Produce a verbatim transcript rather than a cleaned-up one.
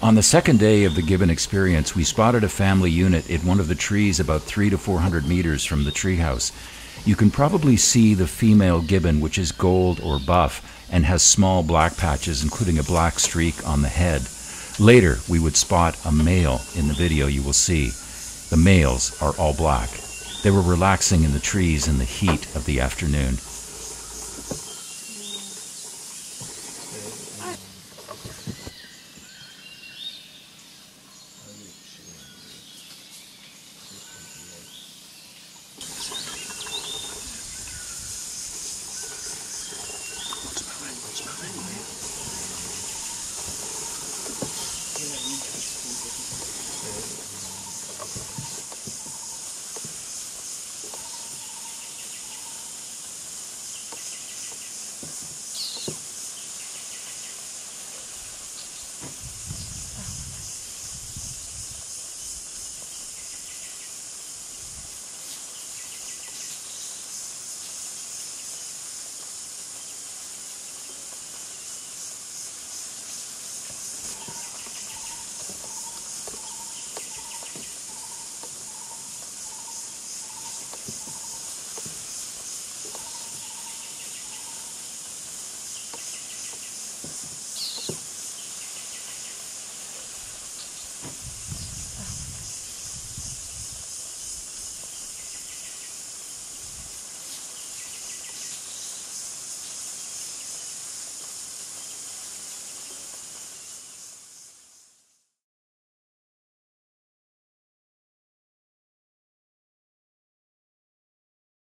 On the second day of the Gibbon experience, we spotted a family unit in one of the trees about three to four hundred meters from the treehouse. You can probably see the female gibbon, which is gold or buff and has small black patches, including a black streak on the head. Later, we would spot a male in the video you will see. The males are all black. They were relaxing in the trees in the heat of the afternoon.